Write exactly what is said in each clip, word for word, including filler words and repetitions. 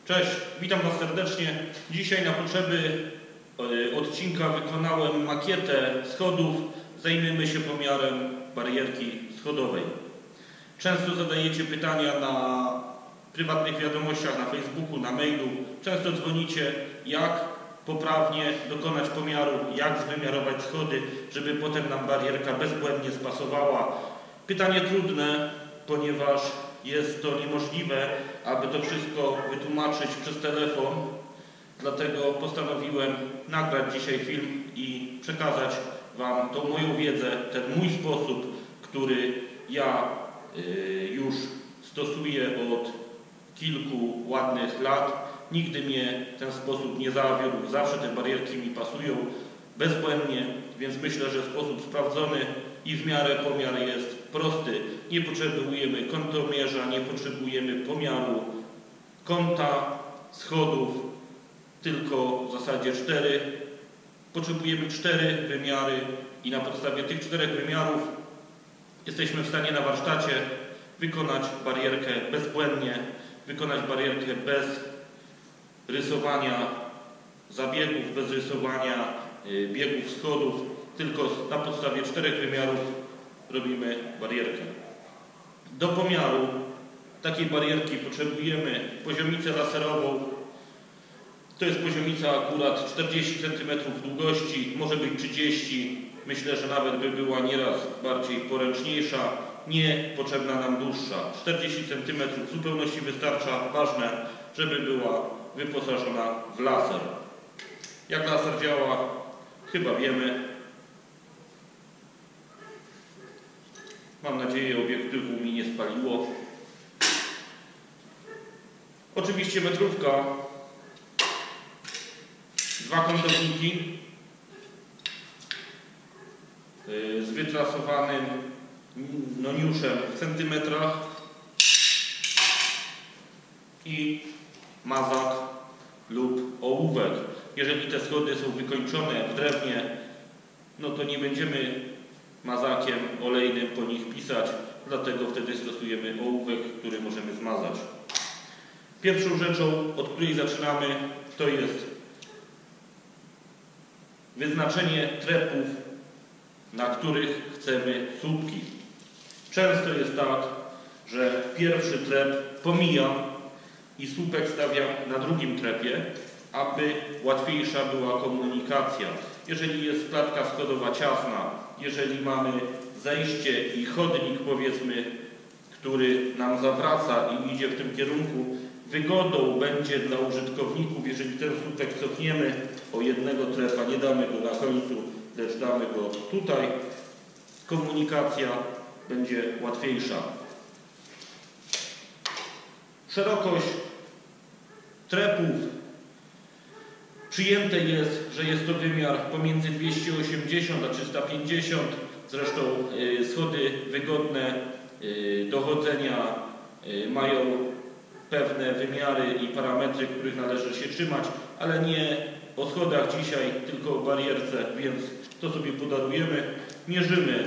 Cześć, witam Was serdecznie. Dzisiaj na potrzeby odcinka wykonałem makietę schodów. Zajmiemy się pomiarem barierki schodowej. Często zadajecie pytania na prywatnych wiadomościach, na Facebooku, na mailu. Często dzwonicie, jak poprawnie dokonać pomiaru, jak zwymiarować schody, żeby potem nam barierka bezbłędnie spasowała. Pytanie trudne, ponieważ jest to niemożliwe, aby to wszystko wytłumaczyć przez telefon. Dlatego postanowiłem nagrać dzisiaj film i przekazać Wam tą moją wiedzę, ten mój sposób, który ja y, już stosuję od kilku ładnych lat. Nigdy mnie ten sposób nie zawiódł. Zawsze te barierki mi pasują bezbłędnie, więc myślę, że sposób sprawdzony i w miarę pomiar jest prosty. Nie potrzebujemy kątomierza, nie potrzebujemy pomiaru kąta schodów, tylko w zasadzie cztery. Potrzebujemy cztery wymiary i na podstawie tych czterech wymiarów jesteśmy w stanie na warsztacie wykonać barierkę bezbłędnie, wykonać barierkę bez rysowania zabiegów, bez rysowania biegów schodów, tylko na podstawie czterech wymiarów robimy barierkę. Do pomiaru takiej barierki potrzebujemy poziomicę laserową. To jest poziomica akurat czterdzieści centymetrów długości, może być trzydzieści. Myślę, że nawet by była nieraz bardziej poręczniejsza, nie potrzebna nam dłuższa. czterdzieści centymetrów w zupełności wystarcza. Ważne, żeby była wyposażona w laser. Jak laser działa, chyba wiemy. Mam nadzieję, obiektywu mi nie spaliło. Oczywiście metrówka, dwa kątowniki z wytrasowanym noniuszem w centymetrach i mazak lub ołówek. Jeżeli te schody są wykończone w drewnie, no to nie będziemy mazakiem olejnym po nich pisać, dlatego wtedy stosujemy ołówek, który możemy zmazać. Pierwszą rzeczą, od której zaczynamy, to jest wyznaczenie trepów, na których chcemy słupki. Często jest tak, że pierwszy trep pomijam i słupek stawiam na drugim trepie, aby łatwiejsza była komunikacja. Jeżeli jest klatka schodowa ciasna, jeżeli mamy zejście i chodnik, powiedzmy, który nam zawraca i idzie w tym kierunku, wygodą będzie dla użytkowników, jeżeli ten słupek cofniemy o jednego trepa, nie damy go na końcu, lecz damy go tutaj, komunikacja będzie łatwiejsza. Szerokość trepów przyjęte jest, że jest to wymiar pomiędzy dwieście osiemdziesiąt a trzysta pięćdziesiąt. Zresztą y, schody wygodne y, do chodzenia y, mają pewne wymiary i parametry, których należy się trzymać, ale nie o schodach dzisiaj, tylko o barierce, więc to sobie podarujemy. Mierzymy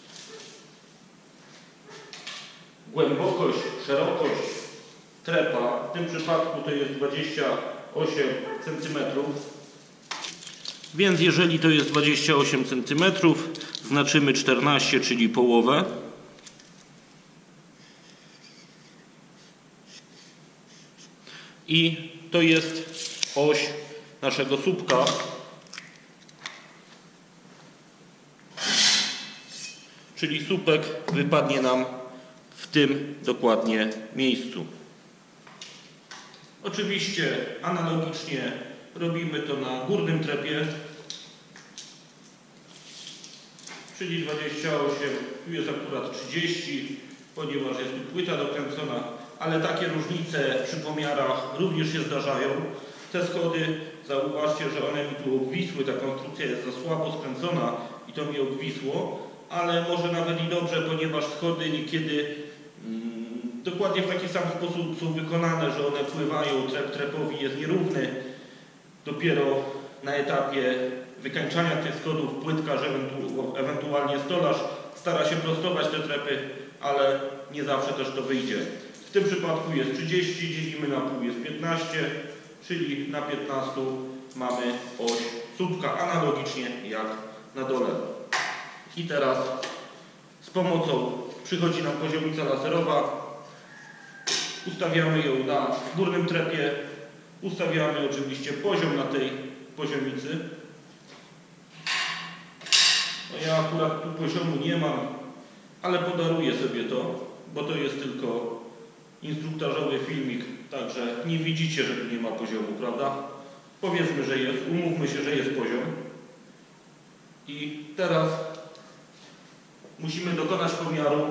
głębokość, szerokość trepa. W tym przypadku to jest dwadzieścia osiem centymetrów. Więc jeżeli to jest dwadzieścia osiem centymetrów, znaczymy czternaście, czyli połowę. I to jest oś naszego słupka. Czyli słupek wypadnie nam w tym dokładnie miejscu. Oczywiście analogicznie robimy to na górnym trepie, czyli dwadzieścia osiem, tu jest akurat trzydzieści, ponieważ jest tu płyta dokręcona, ale takie różnice przy pomiarach również się zdarzają. Te schody, zauważcie, że one mi tu obwisły, ta konstrukcja jest za słabo skręcona i to mi obwisło, ale może nawet i dobrze, ponieważ schody niekiedy mm, dokładnie w taki sam sposób są wykonane, że one pływają, trep trepowi jest nierówny. Dopiero na etapie wykańczania tych schodów płytkarz, ewentu ewentualnie stolarz stara się prostować te trepy, ale nie zawsze też to wyjdzie. W tym przypadku jest trzydzieści, dzielimy na pół, jest piętnaście, czyli na piętnaście mamy oś słupka, analogicznie jak na dole. I teraz z pomocą przychodzi nam poziomica laserowa, ustawiamy ją na górnym trepie, ustawiamy oczywiście poziom na tej poziomicy. No ja akurat tu poziomu nie mam, ale podaruję sobie to, bo to jest tylko instruktażowy filmik, także nie widzicie, że tu nie ma poziomu, prawda? Powiedzmy, że jest, umówmy się, że jest poziom. I teraz musimy dokonać pomiaru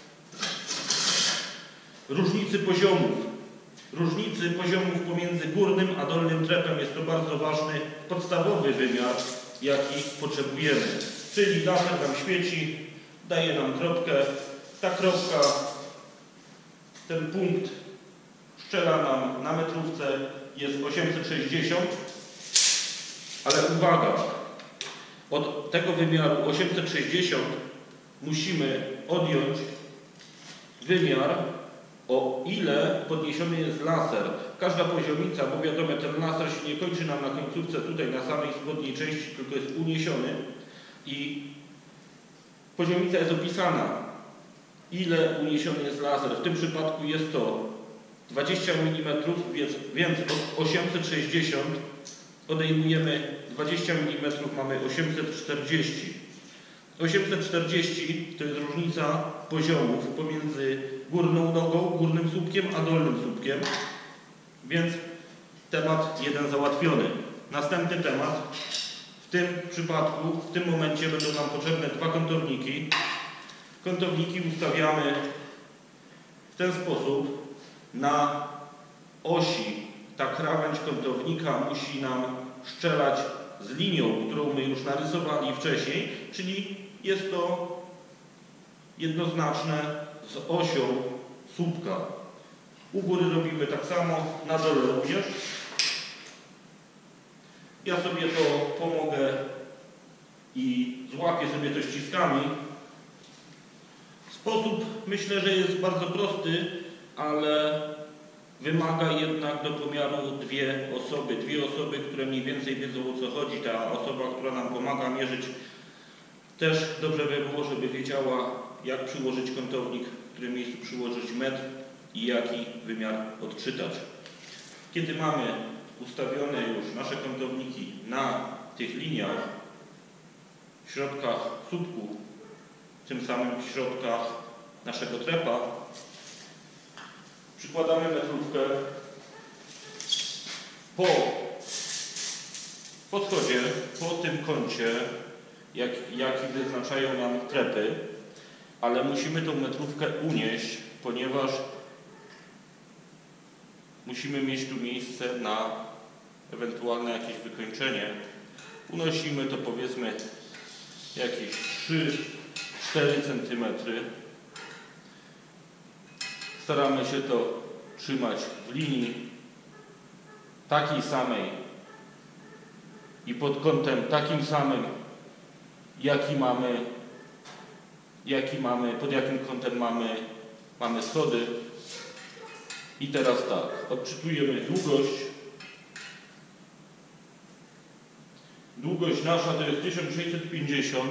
różnicy poziomów. Różnicy poziomów pomiędzy górnym a dolnym trepem. Jest to bardzo ważny, podstawowy wymiar, jaki potrzebujemy. Czyli laser nam świeci, daje nam kropkę. Ta kropka, ten punkt szczela nam na metrówce, jest osiemset sześćdziesiąt, ale uwaga, od tego wymiaru osiemset sześćdziesiąt musimy odjąć wymiar, o ile podniesiony jest laser. Każda poziomica, bo wiadomo, ten laser się nie kończy nam na końcówce tutaj na samej spodniej części, tylko jest uniesiony i poziomica jest opisana, ile uniesiony jest laser. W tym przypadku jest to dwadzieścia milimetrów, więc, więc od osiemset sześćdziesiąt odejmujemy dwadzieścia milimetrów, mamy osiemset czterdzieści. osiemset czterdzieści to jest różnica poziomów pomiędzy górną nogą, górnym słupkiem, a dolnym słupkiem. Więc temat jeden załatwiony. Następny temat. W tym przypadku, w tym momencie będą nam potrzebne dwa kątowniki. Kątowniki ustawiamy w ten sposób. Na osi ta krawędź kątownika musi nam strzelać z linią, którą my już narysowali wcześniej, czyli jest to jednoznaczne z osią słupka. U góry robimy tak samo, na dole również. Ja sobie to pomogę i złapię sobie to ściskami. Sposób, myślę, że jest bardzo prosty, ale wymaga jednak do pomiaru dwie osoby. Dwie osoby, które mniej więcej wiedzą, o co chodzi. Ta osoba, która nam pomaga mierzyć, też dobrze by było, żeby wiedziała, jak przyłożyć kątownik, w którym miejscu przyłożyć metr i jaki wymiar odczytać. Kiedy mamy ustawione już nasze kątowniki na tych liniach, w środkach słupku, tym samym w środkach naszego trepa, przykładamy metrówkę po podchodzie, po tym kącie, jak, jaki wyznaczają nam trepy, ale musimy tą metrówkę unieść, ponieważ musimy mieć tu miejsce na ewentualne jakieś wykończenie. Unosimy to, powiedzmy, jakieś trzy cztery centymetry. Staramy się to trzymać w linii takiej samej i pod kątem takim samym, jaki mamy, jaki mamy, pod jakim kątem mamy, mamy schody. I teraz tak, odczytujemy długość. Długość nasza to jest tysiąc sześćset pięćdziesiąt.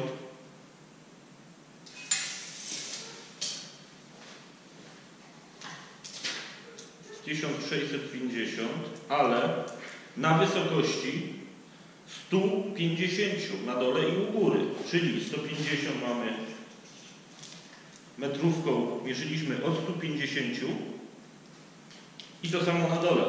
tysiąc sześćset pięćdziesiąt, ale na wysokości stu pięćdziesięciu na dole i u góry, czyli sto pięćdziesiąt mamy metrówką, mierzyliśmy od stu pięćdziesięciu i to samo na dole.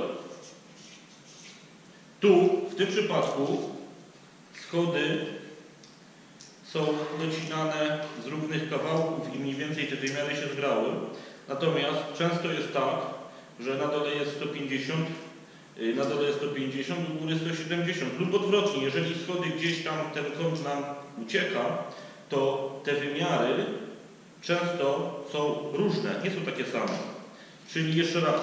Tu, w tym przypadku, schody są docinane z równych kawałków i mniej więcej te wymiary się zgrały. Natomiast często jest tak, że na dole jest sto pięćdziesiąt, na dole jest sto pięćdziesiąt, u góry sto siedemdziesiąt lub odwrotnie. Jeżeli schody gdzieś tam ten kąt nam ucieka, to te wymiary często są różne, nie są takie same. Czyli jeszcze raz,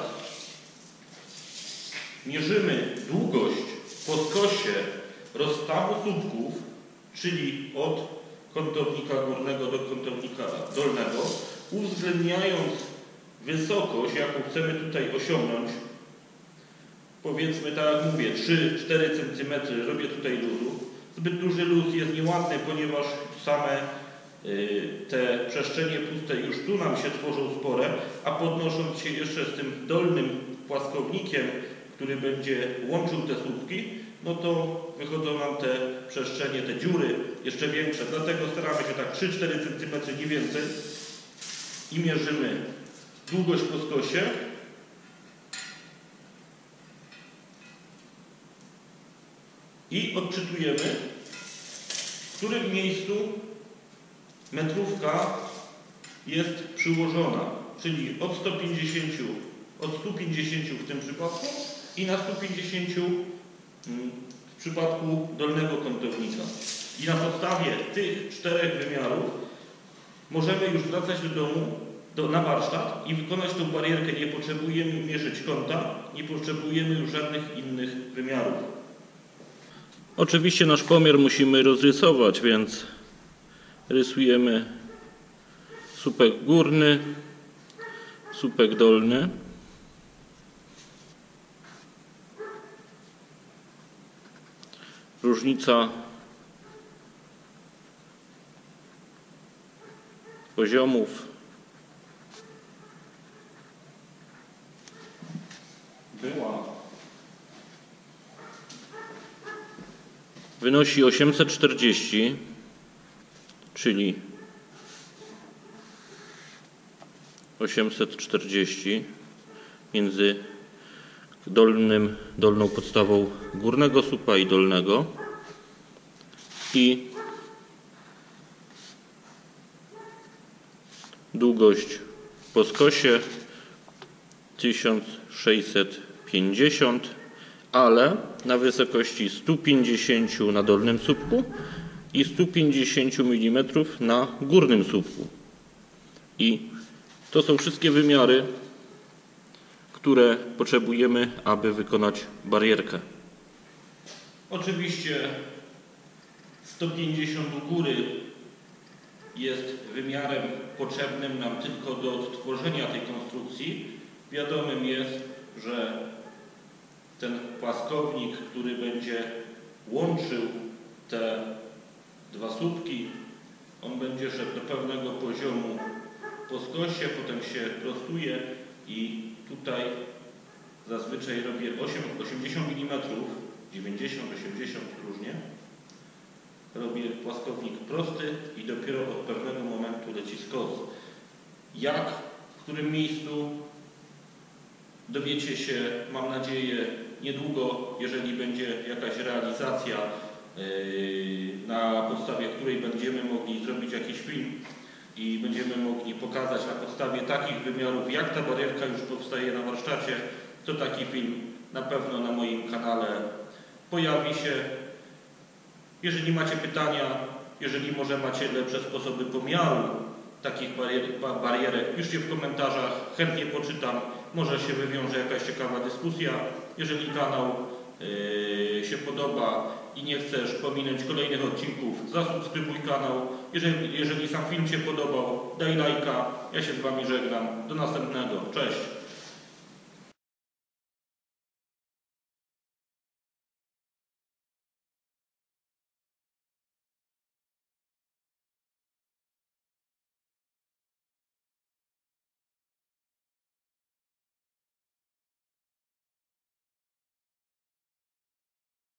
mierzymy długość po skosie rozstawu słupków, czyli od kątownika górnego do kątownika dolnego, uwzględniając wysokość, jaką chcemy tutaj osiągnąć, powiedzmy, tak jak mówię, trzy do czterech centymetrów, robię tutaj luzu. Zbyt duży luz jest nieładny, ponieważ same y, te przestrzenie puste już tu nam się tworzą spore, a podnosząc się jeszcze z tym dolnym płaskownikiem, który będzie łączył te słupki, no to wychodzą nam te przestrzenie, te dziury jeszcze większe. Dlatego staramy się tak trzy do czterech centymetrów, nie więcej, i mierzymy długość po skosie. I odczytujemy, w którym miejscu metrówka jest przyłożona, czyli od stu pięćdziesięciu, od stu pięćdziesięciu w tym przypadku i na stu pięćdziesięciu w przypadku dolnego kątownika. I na podstawie tych czterech wymiarów możemy już wracać do domu, do, na warsztat i wykonać tą barierkę. Nie potrzebujemy mierzyć kąta, nie potrzebujemy już żadnych innych wymiarów. Oczywiście nasz pomiar musimy rozrysować, więc rysujemy słupek górny, słupek dolny. Różnica poziomów była wynosi osiemset czterdzieści, czyli osiemset czterdzieści między dolnym, dolną podstawą górnego słupa i dolnego, i długość po skosie tysiąc sześćset pięćdziesiąt, ale na wysokości stu pięćdziesięciu na dolnym słupku i stu pięćdziesięciu milimetrów na górnym słupku. I to są wszystkie wymiary, które potrzebujemy, aby wykonać barierkę. Oczywiście sto pięćdziesiąt u góry jest wymiarem potrzebnym nam tylko do odtworzenia tej konstrukcji. Wiadomym jest, że ten płaskownik, który będzie łączył te dwa słupki, on będzie szedł do pewnego poziomu po skosie, potem się prostuje i tutaj zazwyczaj robię osiemdziesiąt milimetrów, dziewięćdziesiąt, osiemdziesiąt różnie. Robię płaskownik prosty i dopiero od pewnego momentu leci skos. Jak, w którym miejscu, dowiecie się, mam nadzieję, niedługo, jeżeli będzie jakaś realizacja, na podstawie której będziemy mogli zrobić jakiś film i będziemy mogli pokazać na podstawie takich wymiarów, jak ta barierka już powstaje na warsztacie, to taki film na pewno na moim kanale pojawi się. Jeżeli macie pytania, jeżeli może macie lepsze sposoby pomiaru takich barier, barierek, piszcie w komentarzach, chętnie poczytam, może się wywiąże jakaś ciekawa dyskusja. Jeżeli kanał yy, się podoba i nie chcesz pominąć kolejnych odcinków, zasubskrybuj kanał. Jeżeli, jeżeli sam film Cię podobał, daj lajka. Ja się z Wami żegnam. Do następnego. Cześć.